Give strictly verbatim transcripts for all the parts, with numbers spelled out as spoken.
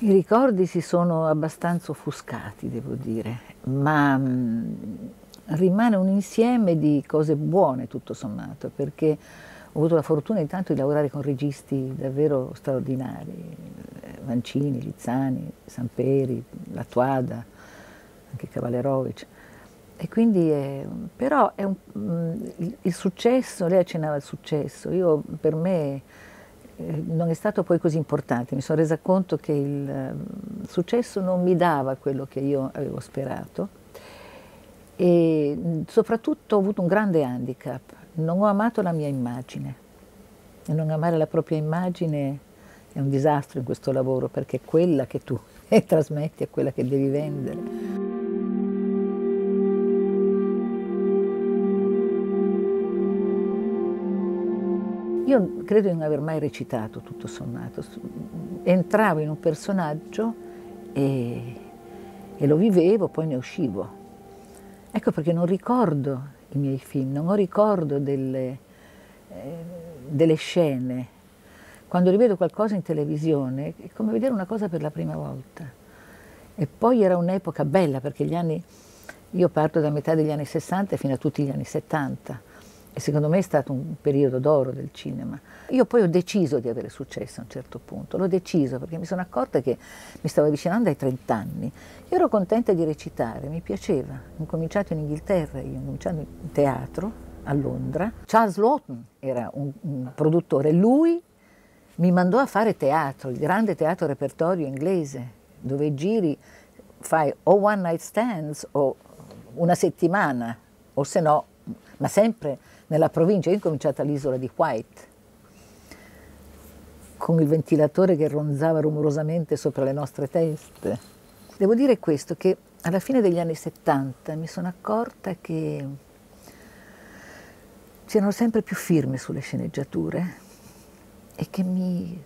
I ricordi si sono abbastanza offuscati, devo dire, ma mh, rimane un insieme di cose buone tutto sommato, perché ho avuto la fortuna intanto di lavorare con registi davvero straordinari, Mancini, Lizzani, Samperi, La Tuada, anche Cavallerovic. E quindi è, però è un, il, il successo, lei accennava al successo, io per me eh, non è stato poi così importante, mi sono resa conto che il, il successo non mi dava quello che io avevo sperato e soprattutto ho avuto un grande handicap, non ho amato la mia immagine e non amare la propria immagine è un disastro in questo lavoro perché è quella che tu trasmetti, è quella che devi vendere. Io credo di non aver mai recitato, tutto sommato. Entravo in un personaggio e, e lo vivevo, poi ne uscivo. Ecco perché non ricordo i miei film, non ho ricordo delle, eh, delle scene. Quando rivedo qualcosa in televisione è come vedere una cosa per la prima volta. E poi era un'epoca bella perché gli anni, io parto da metà degli anni sessanta fino a tutti gli anni settanta. E secondo me è stato un periodo d'oro del cinema. Io poi ho deciso di avere successo a un certo punto, l'ho deciso perché mi sono accorta che mi stavo avvicinando ai trenta anni. Io ero contenta di recitare, mi piaceva. Ho cominciato in Inghilterra, io ho cominciato in teatro a Londra. Charles Laughton era un, un produttore, lui mi mandò a fare teatro, il grande teatro repertorio inglese, dove giri, fai o one night stands o una settimana, o se no, ma sempre nella provincia. Io ho cominciato all'isola di White, con il ventilatore che ronzava rumorosamente sopra le nostre teste. Devo dire questo, che alla fine degli anni settanta mi sono accorta che c'erano sempre più firme sulle sceneggiature e che mi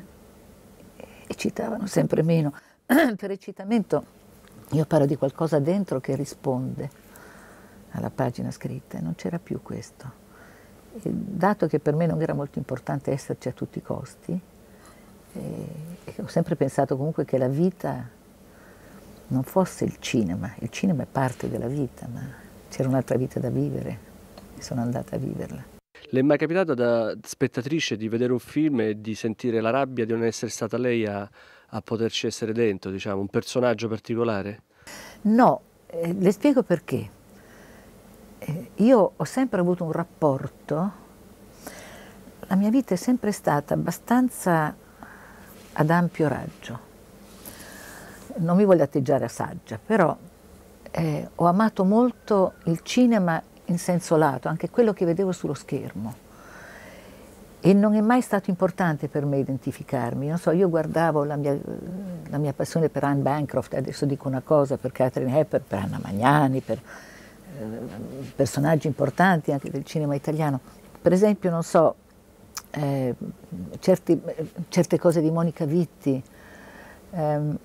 eccitavano sempre meno. Per eccitamento io parlo di qualcosa dentro che risponde alla pagina scritta e non c'era più questo. E dato che per me non era molto importante esserci a tutti i costi, e, e ho sempre pensato comunque che la vita non fosse il cinema, il cinema è parte della vita, ma c'era un'altra vita da vivere e sono andata a viverla. Le è mai capitato da spettatrice di vedere un film e di sentire la rabbia di non essere stata lei a, a poterci essere dentro, diciamo, un personaggio particolare? No, eh, le spiego perché. Eh, io ho sempre avuto un rapporto, la mia vita è sempre stata abbastanza ad ampio raggio. Non mi voglio atteggiare a saggia, però eh, ho amato molto il cinema in senso lato, anche quello che vedevo sullo schermo. E non è mai stato importante per me identificarmi. Non so, io guardavo la mia, la mia passione per Anne Bancroft, adesso dico una cosa, per Katharine Hepburn, per Anna Magnani, per personaggi importanti anche del cinema italiano. Per esempio, non so, eh, certi, certe cose di Monica Vitti, ehm,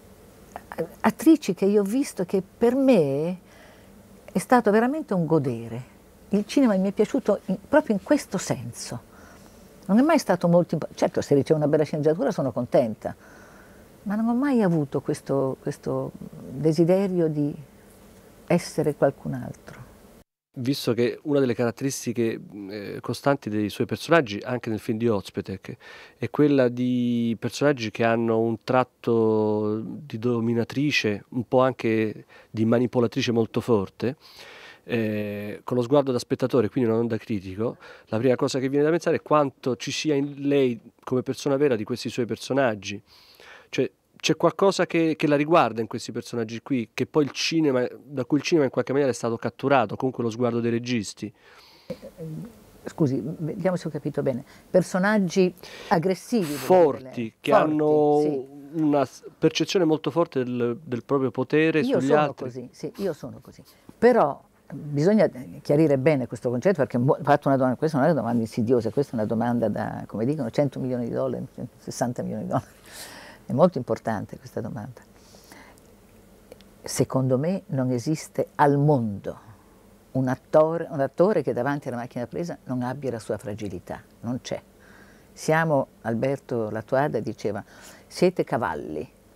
attrici che io ho visto che per me è stato veramente un godere. Il cinema mi è piaciuto in, proprio in questo senso. Non è mai stato molto importante. Certo, se riceve una bella sceneggiatura sono contenta, ma non ho mai avuto questo, questo desiderio di essere qualcun altro. Visto che una delle caratteristiche eh, costanti dei suoi personaggi, anche nel film di Ozpetek, è quella di personaggi che hanno un tratto di dominatrice, un po' anche di manipolatrice molto forte, eh, con lo sguardo da spettatore, quindi non da critico, la prima cosa che viene da pensare è quanto ci sia in lei come persona vera di questi suoi personaggi. Cioè, c'è qualcosa che, che la riguarda in questi personaggi qui, che poi il cinema, da cui il cinema in qualche maniera è stato catturato, comunque lo sguardo dei registi. Scusi, vediamo se ho capito bene. Personaggi aggressivi. Forti, che Forti, hanno sì. una percezione molto forte del, del proprio potere io sugli sono altri. Così, sì, io sono così. Però bisogna chiarire bene questo concetto perché ho fatto una domanda, questa non è una domanda insidiosa, questa è una domanda da, come dicono, cento milioni di dollari, sessanta milioni di dollari. È molto importante questa domanda. Secondo me non esiste al mondo un attore, un attore che davanti alla macchina da presa non abbia la sua fragilità, non c'è. Siamo, Alberto Latuada diceva, siete cavalli,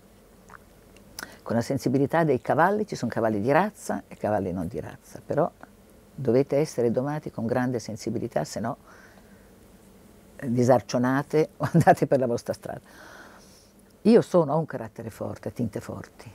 con la sensibilità dei cavalli, ci sono cavalli di razza e cavalli non di razza, però dovete essere domati con grande sensibilità, se no disarcionate o andate per la vostra strada. Io sono, ho un carattere forte, tinte forti,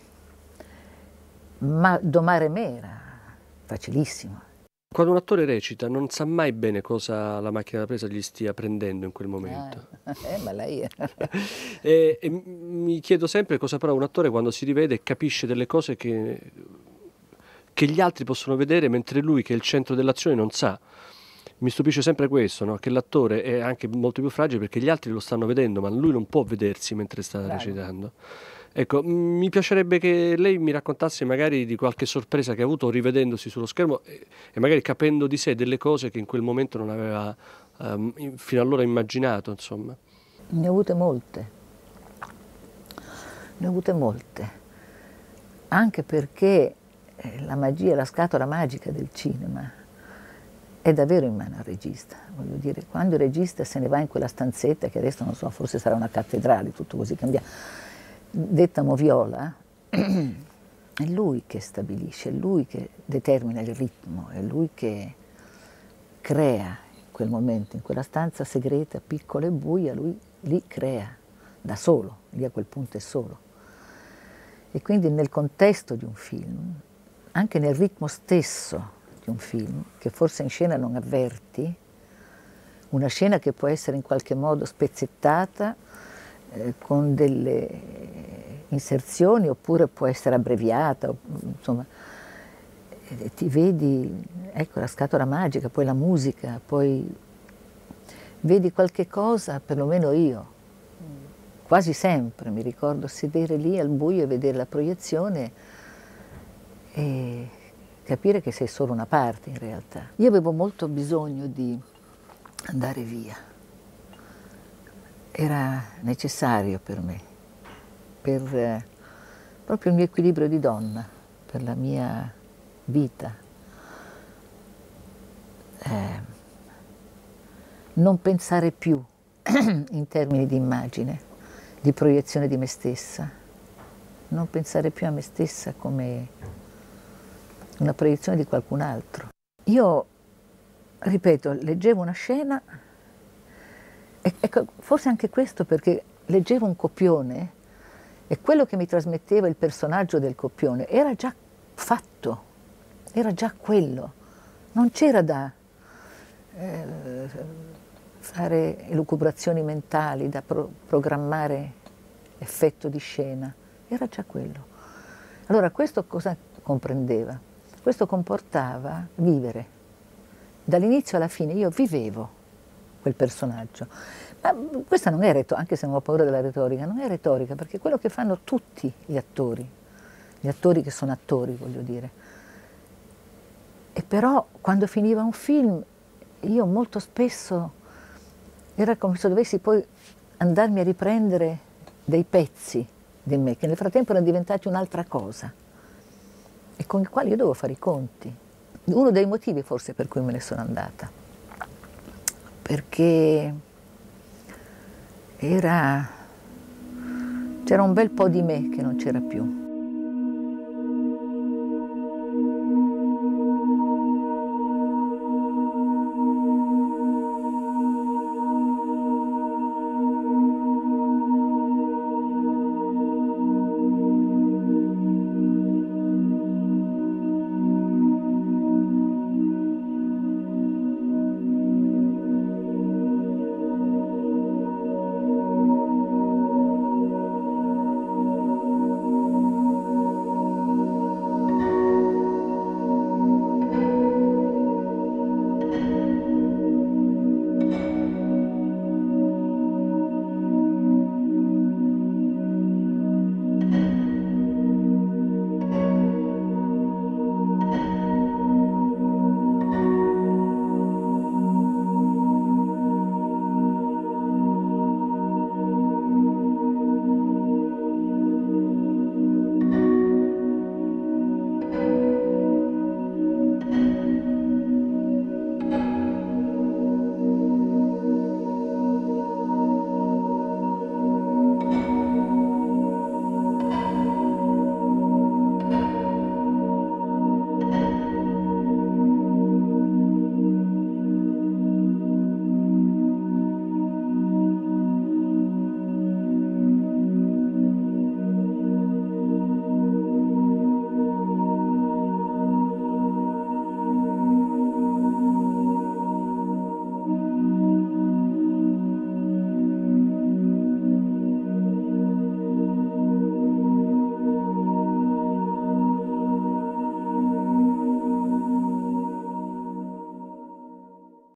ma domare me era facilissimo. Quando un attore recita non sa mai bene cosa la macchina da presa gli stia prendendo in quel momento. Ah, eh, ma lei è... e, e mi chiedo sempre cosa prova un attore quando si rivede e capisce delle cose che, che gli altri possono vedere, mentre lui, che è il centro dell'azione, non sa. Mi stupisce sempre questo, no? Che l'attore è anche molto più fragile perché gli altri lo stanno vedendo, ma lui non può vedersi mentre sta Bravo. recitando. Ecco, mi piacerebbe che lei mi raccontasse magari di qualche sorpresa che ha avuto rivedendosi sullo schermo e, e magari capendo di sé delle cose che in quel momento non aveva um, fino allora immaginato, insomma. Ne ho avute molte, ne ho avute molte, anche perché la magia, la scatola magica del cinema è davvero in mano al regista. Voglio dire, quando il regista se ne va in quella stanzetta, che adesso non so, forse sarà una cattedrale, tutto così cambiato, detta moviola, è lui che stabilisce, è lui che determina il ritmo, è lui che crea in quel momento, in quella stanza segreta, piccola e buia, lui lì crea, da solo, lì a quel punto è solo. E quindi nel contesto di un film, anche nel ritmo stesso di un film, che forse in scena non avverti, una scena che può essere in qualche modo spezzettata eh, con delle inserzioni, oppure può essere abbreviata, insomma, eh, ti vedi, ecco, la scatola magica, poi la musica, poi vedi qualche cosa, perlomeno io, quasi sempre mi ricordo sedere lì al buio e vedere la proiezione e capire che sei solo una parte in realtà. Io avevo molto bisogno di andare via, era necessario per me, per eh, proprio il mio equilibrio di donna, per la mia vita. Eh, non pensare più in termini di immagine, di proiezione di me stessa, non pensare più a me stessa come una proiezione di qualcun altro. Io, ripeto, leggevo una scena, e, ecco, forse anche questo perché leggevo un copione e quello che mi trasmetteva il personaggio del copione era già fatto, era già quello, non c'era da eh, fare elucubrazioni mentali, da pro programmare effetto di scena, era già quello. Allora questo cosa comprendeva? Questo comportava vivere. Dall'inizio alla fine io vivevo quel personaggio. Ma questa non è retorica, anche se non ho paura della retorica, non è retorica, perché è quello che fanno tutti gli attori, gli attori che sono attori, voglio dire. E però quando finiva un film, io molto spesso era come se dovessi poi andarmi a riprendere dei pezzi di me, che nel frattempo erano diventati un'altra cosa, e con i quali io dovevo fare i conti. Uno dei motivi forse per cui me ne sono andata, perché era, c'era un bel po' di me che non c'era più.